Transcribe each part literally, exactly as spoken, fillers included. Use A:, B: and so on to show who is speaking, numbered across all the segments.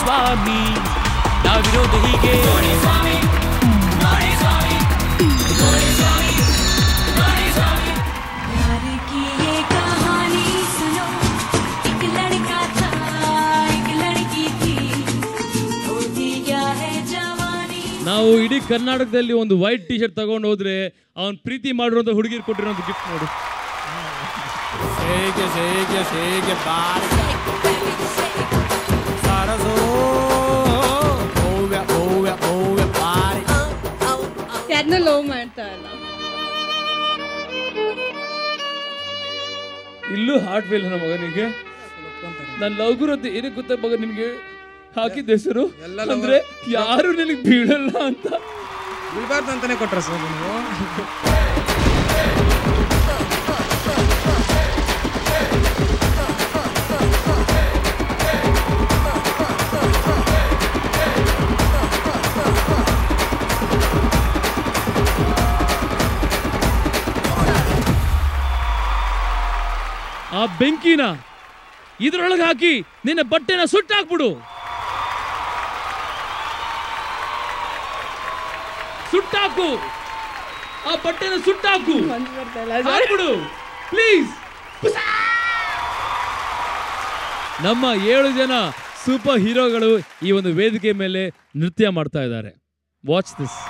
A: ಸ್ವಾಮಿ ನಾವಿರೋದು ಹೀಗೆ
B: ನಾವು ಇಡೀ ಕರ್ನಾಟಕದಲ್ಲಿ ಒಂದು ವೈಟ್ ಟಿ ಶರ್ಟ್ ತಗೊಂಡು ಹೋದ್ರೆ ಅವನ್ ಪ್ರೀತಿ ಮಾಡಿರೋಂಥ ಹುಡುಗಿರು ಕೊಟ್ಟಿರೋಂಥ ಗಿಫ್ಟ್ ನೋಡು.
A: ಹೇಗೆ ಹೇಗೆ ಹೇಗೆ ಬಾರಿ ಸರಸೋ ಓವೆ ಓವೆ ಓವೆ ಬಾರಿ
C: ಯಾರನ್ನ ಲವ್ ಮಾಡ್ತಾ ಇಲ್ಲ.
B: ಇಲ್ಲೂ ಹಾರ್ಟ್ ಫೇಲ್ ನನ್ನ ಮಗನಿಗೆ. ನನ್ನ ಲವ್ ಗುರು ಅಂತ ಏನಕ್ಕೆ ಗೊತ್ತಾ ಮಗ ನಿಮ್ಗೆ ಹಾಕಿದ್ದ ಹೆಸರು ಅಂದ್ರೆ ಯಾರು ನನಗೆ ಬೀಳಲ್ಲ ಅಂತ
D: ಬೀಳ್ಬಾರ್ದು ಅಂತಾನೆ ಕೊಟ್ರ ಸರ್ ನೀವು.
B: ಆ ಬೆಂಕಿನ ಇದ್ರೊಳಗೆ ಹಾಕಿ ನಿನ್ನ ಬಟ್ಟೆನ ಸುಟ್ಟಾಕ್ಬಿಡು. ಸುಟ್ಟಾಕು ಆ ಬಟ್ಟೆನ ಸುಟ್ಟಾಕು ಹಾಕ್ಬಿಡು ಪ್ಲೀಸ್. ನಮ್ಮ ಏಳು ಜನ ಸೂಪರ್ ಹೀರೋಗಳು ಈ ಒಂದು ವೇದಿಕೆ ಮೇಲೆ ನೃತ್ಯ ಮಾಡ್ತಾ ಇದ್ದಾರೆ. Watch this.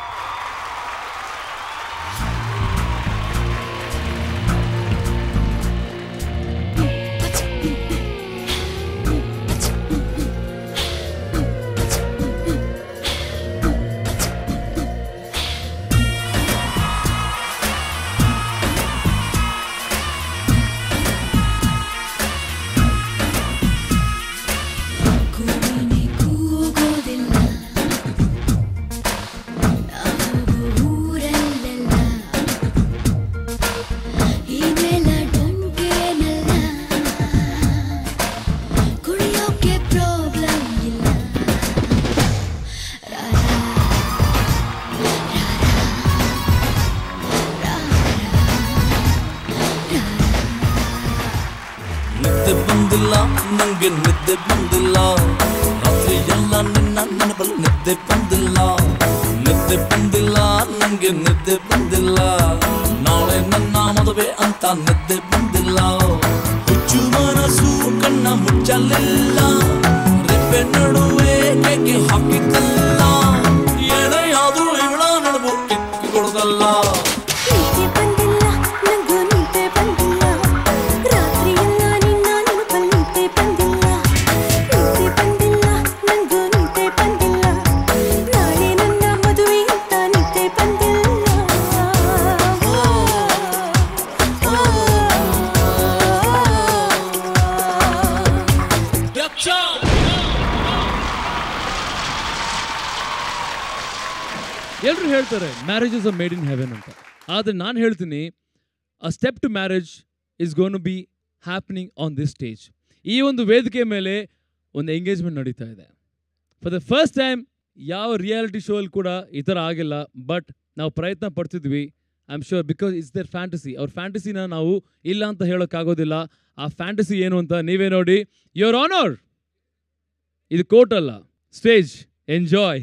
E: ನಂಗೆ ನಿದ್ದೆ ಬಂದಿಲ್ಲ ರಾತ್ರಿ ಎಲ್ಲ ನಿನ್ನ ನೆನಪಲ್ಲಿ ನಿದ್ದೆ ಬಂದಿಲ್ಲ ನಿದ್ದೆ ಬಂದಿಲ್ಲ ನಂಗೆ ನಿದ್ದೆ ಬಂದಿಲ್ಲ ನಾಳೆ ನನ್ನ ಮದುವೆ ಅಂತ ನಿದ್ದೆ ಬಂದಿಲ್ಲ ಹುಚ್ಚು ಮನಸ್ಸು ಕಣ್ಣ ಮುಚ್ಚಲಿಲ್ಲ ರೆಪ್ಪೆ ನಡುವೆ ಕೇಕೆ ಹಾಕಿದ್ದಲ್ಲ ಏನೆಯಾದ್ರೂ ಇವಳ ನಡುವು ಕಿಕ್ಕಿ ಕೊಡದಲ್ಲ
B: ಎಲ್ಲರೂ ಹೇಳ್ತಾರೆ marriage is a made in heaven ಅಂತ. ಆದರೆ ನಾನು ಹೇಳ್ತೀನಿ a step to marriage is going to be happening on this stage. ಈ ಒಂದು ವೇದಿಕೆ ಮೇಲೆ ಒಂದು ಎಂಗೇಜ್ಮೆಂಟ್ ನಡೀತಾ ಇದೆ. ಫಾರ್ ದ ಫಸ್ಟ್ ಟೈಮ್ ಯಾವ ರಿಯಾಲಿಟಿ ಶೋ ಅಲ್ಲಿ ಕೂಡ ಈ ಥರ ಆಗಿಲ್ಲ. ಬಟ್ ನಾವು ಪ್ರಯತ್ನ ಪಡ್ತಿದ್ವಿ. I am sure because it's their fantasy. ಅವ್ರ ಫ್ಯಾಂಟಸಿನ ನಾವು ಇಲ್ಲ ಅಂತ ಹೇಳೋಕ್ಕಾಗೋದಿಲ್ಲ. ಆ ಫ್ಯಾಂಟಸಿ ಏನು ಅಂತ ನೀವೇ ನೋಡಿ. ಯುವರ್ ಆನರ್, ಇದು ಕೋರ್ಟ್ ಅಲ್ಲ, ಸ್ಟೇಜ್. ಎಂಜಾಯ್.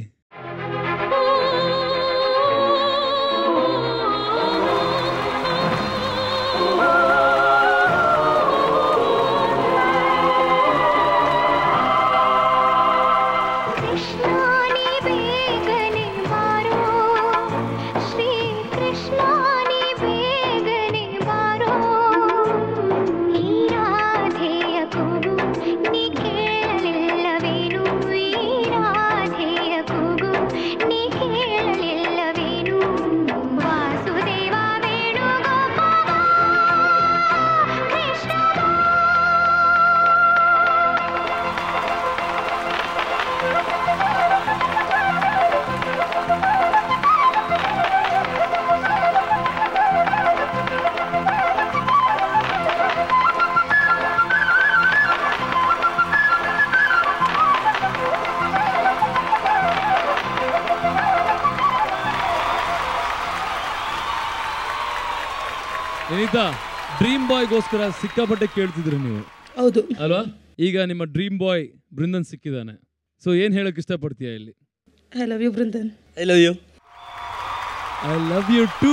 B: ವಿನೀತಾ, ಡ್ರೀಮ್ ಬಾಯ್ಗೋಸ್ಕರ ಸಿಕ್ಕಾಪಟ್ಟೆ ಕೇಳ್ತಿದ್ರಿ ನೀವು,
C: ಹೌದು
B: ಅಲ್ವಾ? ಈಗ ನಿಮ್ಮ ಡ್ರೀಮ್ ಬಾಯ್ ಬೃಂದನ್ ಸಿಕ್ಕಿದ್ದಾನೆ. ಸೊ ಏನು ಹೇಳಕ್ಕೆ ಇಷ್ಟಪಡ್ತೀಯಾ ಇಲ್ಲಿ?
C: I love you Brindan.
F: I love you.
B: I love you too.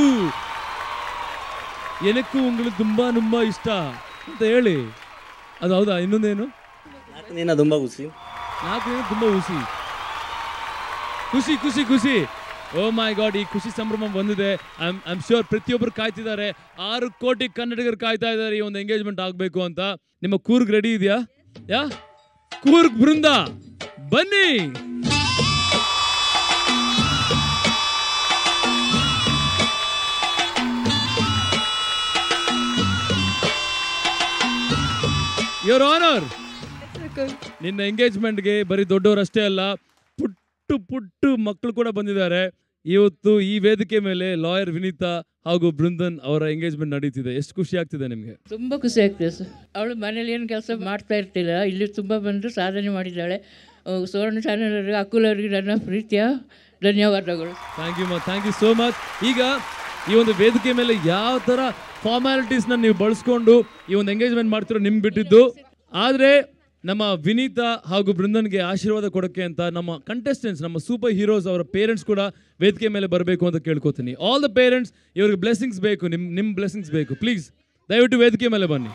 B: ಏನಕ್ಕೂ உங்களுக்கு ತುಂಬಾ ತುಂಬ ಇಷ್ಟ ಅಂತ ಹೇಳಿ. ಅದು ಹೌದಾ? ಇನ್ನೊಂದೇನು?
F: ನಾಲ್ಕು ದಿನ ತುಂಬ ಖುಷಿ.
B: ನಾಲ್ಕು ದಿನ ತುಂಬ ಖುಷಿ ಖುಷಿ ಖುಷಿ ಖುಷಿ ಓ ಮೈ ಗಾಡ್, ಈ ಖುಷಿ ಸಂಭ್ರಮ ಬಂದಿದೆ. I am I am sure ಪ್ರತಿಯೊಬ್ಬರು ಕಾಯ್ತಿದ್ದಾರೆ. ಆರು ಕೋಟಿ ಕನ್ನಡಿಗರು ಕಾಯ್ತಾ ಇದ್ದಾರೆ ಈ ಒಂದು ಎಂಗೇಜ್ಮೆಂಟ್ ಆಗಬೇಕು ಅಂತ. ನಿಮ್ಮ ಕೂರ್ಗ್ ರೆಡಿ ಇದೆಯಾ? ಯಾ ಕೂರ್ಗ್ ಬೃಂದ ಬನ್ನಿ. ಯುವರ್ ಆನರ್, ನಿನ್ನ ಎಂಗೇಜ್ಮೆಂಟ್ಗೆ ಬರೀ ದೊಡ್ಡವರಷ್ಟೇ ಅಲ್ಲ, ಪುಟ್ಟು ಪುಟ್ಟು ಮಕ್ಕಳು ಕೂಡ ಬಂದಿದ್ದಾರೆ. ಇವತ್ತು ಈ ವೇದಿಕೆ ಮೇಲೆ ಲಾಯರ್ ವಿನೀತಾ ಹಾಗೂ ಬೃಂದನ್ ಅವರ ಎಂಗೇಜ್ಮೆಂಟ್ ನಡೀತಿದೆ. ಎಷ್ಟು ಖುಷಿ ಆಗ್ತಿದೆ ನಿಮಗೆ?
G: ತುಂಬ ಖುಷಿ ಆಗ್ತಿದೆ ಸರ್. ಅವಳು ಮನೇಲಿ ಏನು ಕೆಲಸ ಮಾಡ್ತಾ ಇರ್ತಿಲ್ಲ, ಇಲ್ಲಿ ತುಂಬ ಬಂದು ಸಾಧನೆ ಮಾಡಿದ್ದಾಳೆ. ಸುವರ್ಣ ಚಾನೆಲ್ ಅವರಿಗೆ, ಅಕುಲ್ ಅವರಿಗೆ ನನ್ನ ಪ್ರೀತಿಯ ಧನ್ಯವಾದಗಳು.
B: ಥ್ಯಾಂಕ್ ಯು ಮಾ, ಥ್ಯಾಂಕ್ ಯು ಸೋ ಮಚ್. ಈಗ ಈ ಒಂದು ವೇದಿಕೆ ಮೇಲೆ ಯಾವ ಥರ ಫಾರ್ಮ್ಯಾಲಿಟೀಸ್ನ ನೀವು ಬಳಸ್ಕೊಂಡು ಈ ಒಂದು ಎಂಗೇಜ್ಮೆಂಟ್ ಮಾಡ್ತಿರೋ ನಿಮ್ಗೆ ಬಿಟ್ಟಿದ್ದು. ಆದರೆ ನಮ್ಮ ವಿನೀತಾ ಹಾಗೂ ಬೃಂದನ್ಗೆ ಆಶೀರ್ವಾದ ಕೊಡೋಕ್ಕೆ ಅಂತ ನಮ್ಮ ಕಂಟೆಸ್ಟೆಂಟ್ಸ್, ನಮ್ಮ ಸೂಪರ್ ಹೀರೋಸ್ ಅವರ ಪೇರೆಂಟ್ಸ್ ಕೂಡ ವೇದಿಕೆ ಮೇಲೆ ಬರಬೇಕು ಅಂತ ಕೇಳ್ಕೊತೀನಿ. ಆಲ್ ದ ಪೇರೆಂಟ್ಸ್, ಇವ್ರಿಗೆ ಬ್ಲೆಸ್ಸಿಂಗ್ಸ್ ಬೇಕು, ನಿಮ್ಮ ನಿಮ್ಮ ಬ್ಲೆಸ್ಸಿಂಗ್ಸ್ ಬೇಕು. ಪ್ಲೀಸ್ ದಯವಿಟ್ಟು ವೇದಿಕೆ ಮೇಲೆ ಬನ್ನಿ.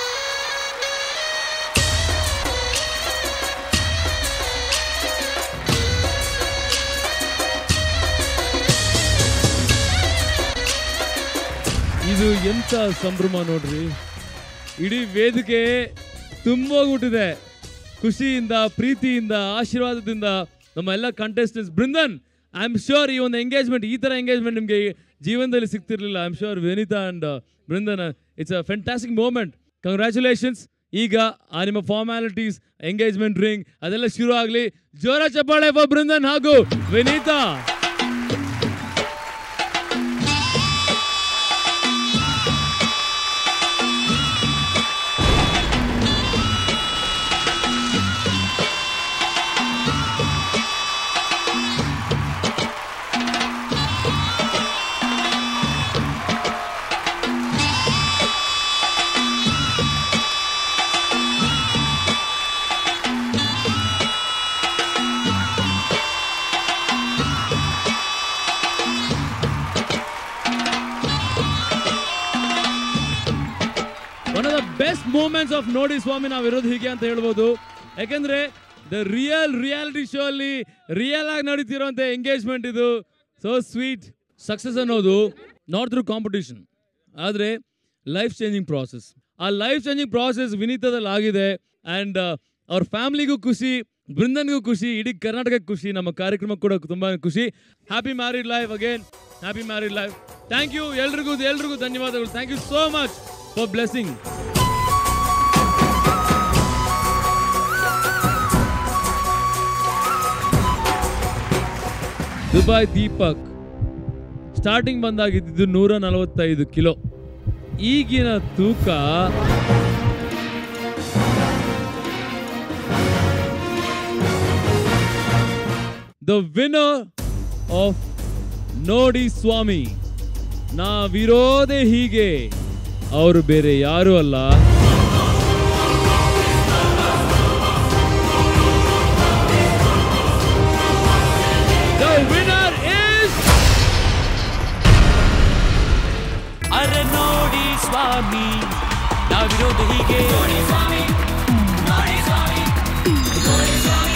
B: ಇದು ಎಂಥ ಸಂಭ್ರಮ ನೋಡ್ರಿ. ಇಡೀ ವೇದಿಕೆ ತುಂಬೋಗ್ಬಿಟ್ಟಿದೆ ಖುಷಿಯಿಂದ, ಪ್ರೀತಿಯಿಂದ, ಆಶೀರ್ವಾದದಿಂದ. ನಮ್ಮ ಎಲ್ಲ contestants, Brindan, I am sure ಈ ಒಂದು ಎಂಗೇಜ್ಮೆಂಟ್, ಈ ಥರ ಎಂಗೇಜ್ಮೆಂಟ್ ನಿಮಗೆ ಜೀವನದಲ್ಲಿ ಸಿಗ್ತಿರ್ಲಿಲ್ಲ. I am sure Vineetha and Brindan, it's a fantastic moment. Congratulations. ಈಗ ಆ ನಿಮ್ಮ ಫಾರ್ಮ್ಯಾಲಿಟೀಸ್, ಎಂಗೇಜ್ಮೆಂಟ್ ರಿಂಗ್ ಅದೆಲ್ಲ ಶುರು ಆಗಲಿ. ಜೋರ ಚಪ್ಪಾಳೆ ಫಾರ್ ಬೃಂದನ್ ಹಾಗೂ Vineetha. One of the best moments of ನೋಡಿ ಸ್ವಾಮಿ ನಾವು ಇರೋದು ಹೀಗೆ ಅಂತ ಹೇಳ್ಬೋದು. ಯಾಕೆಂದ್ರೆ ದ ರಿಯಲ್ ರಿಯಾಲಿಟಿ ಶೋ ಅಲ್ಲಿ ರಿಯಲ್ ಆಗಿ ನಡೀತಿರೋಂಥ ಎಂಗೇಜ್ಮೆಂಟ್ ಇದು. So sweet. ಸಕ್ಸಸ್ ಅನ್ನೋದು ನಾಟ್ ಥ್ರೂ ಕಾಂಪಿಟೇಷನ್, ಆದರೆ ಲೈಫ್ ಚೇಂಜಿಂಗ್ ಪ್ರಾಸೆಸ್. ಆ ಲೈಫ್ ಚೇಂಜಿಂಗ್ ಪ್ರಾಸೆಸ್ ವಿನೀತದಲ್ಲಿ ಆಗಿದೆ. ಆ್ಯಂಡ್ ಅವ್ರ ಫ್ಯಾಮಿಲಿಗೂ ಖುಷಿ, ಬೃಂದನ್ಗೂ ಖುಷಿ, ಇಡೀ ಕರ್ನಾಟಕಕ್ಕೆ ಖುಷಿ, ನಮ್ಮ ಕಾರ್ಯಕ್ರಮಕ್ಕೆ ಕೂಡ ತುಂಬ ಖುಷಿ. Happy married life again, happy married life. Thank you ಎಲ್ರಿಗೂ ಎಲ್ರಿಗೂ ಧನ್ಯವಾದಗಳು. Thank you so much for blessing. Dubai Deepak starting ಬಂದಾಗಿದ್ದು ನೂರ ನಲವತ್ತೈದು ಕಿಲೋ. ಈಗಿನ ತೂಕ ದ ವಿನ್ನರ್ ಆಫ್ ನೋಡಿ ಸ್ವಾಮಿ, ನಾವಿರೋದೇ ಹೀಗೆ, ಅವರು ಬೇರೆ ಯಾರು ಅಲ್ಲ, the winner is
A: ಅರೆ ನೋಡಿ ಸ್ವಾಮಿ, ನಾವಿರೋದು ಹೀಗೆ, ನೋಡಿ ಸ್ವಾಮಿ, ನೋಡಿ ಸ್ವಾಮಿ, ನೋಡಿ ಸ್ವಾಮಿ.